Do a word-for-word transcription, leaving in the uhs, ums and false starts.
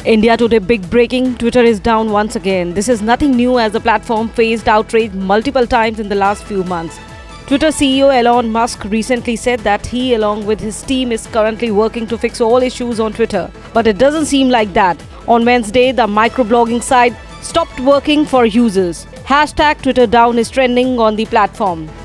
India Today big breaking, Twitter is down once again. This is nothing new as the platform faced outrage multiple times in the last few months. Twitter C E O Elon Musk recently said that he along with his team is currently working to fix all issues on Twitter. But it doesn't seem like that. On Wednesday, the microblogging site stopped working for users. Hashtag Twitter down is trending on the platform.